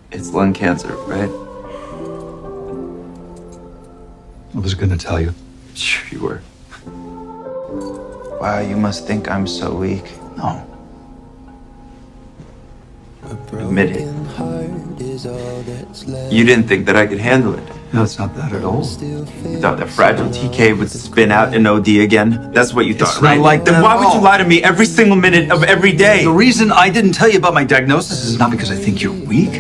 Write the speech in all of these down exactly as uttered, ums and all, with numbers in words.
It's lung cancer, right? I was gonna tell you. Sure you were. Wow, you must think I'm so weak. No. Admit it. You didn't think that I could handle it. No, it's not that at all. You thought that fragile T K would spin out and O D again? That's what you thought, It's right? not like then that why at would you all. lie to me every single minute of every day? The reason I didn't tell you about my diagnosis is not because I think you're weak.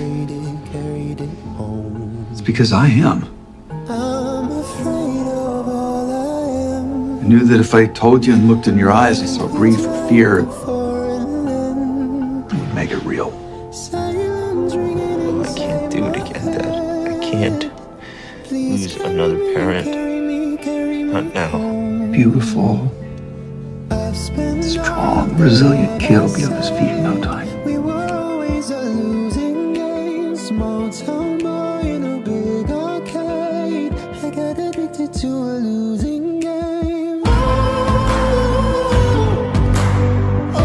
It's because I am. I knew that if I told you and looked in your eyes and saw grief or fear, it would make it real. I can't do it again, Dad. I can't lose another parent. Not now. Beautiful, strong, resilient kid will be on his feet in no time. We were always a losing game. Small town boy in a big arcade. I got addicted to a losing game. Oh, oh,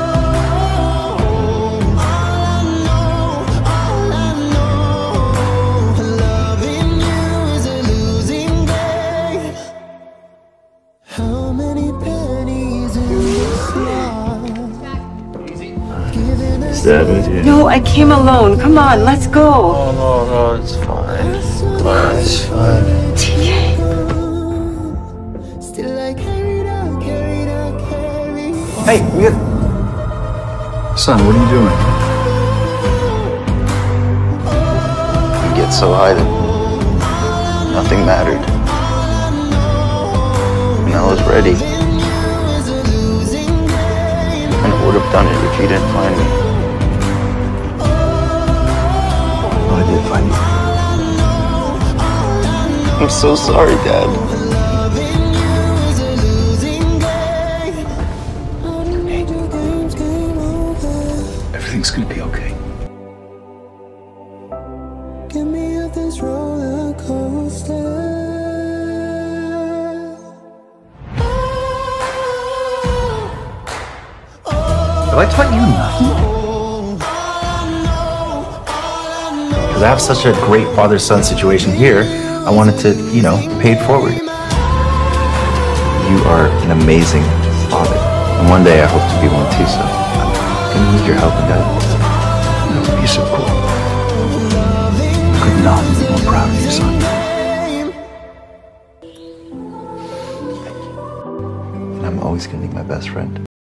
all I know, all I know, loving you is a losing game. How many pennies in this life? Giving us Dad with you. No, I came alone. Come on, let's go. Oh, no, no, it's fine. It's fine. T K. still I carried out, carried out, carried on. Hey, we had... Son, what are you doing? You get so high that nothing mattered. And I was ready. And I would have done it if you didn't find me. Well, I did find you. I'm so sorry, Dad. Everything's gonna be okay. Get me off this roller coaster. Have I taught you nothing? Because I have such a great father-son situation here, I wanted to, you know, pay it forward. You are an amazing father. And one day I hope to be one too, so I'm gonna need your help and guidance. That would be so cool. Could not be more proud of you, son. And I'm always gonna be my best friend.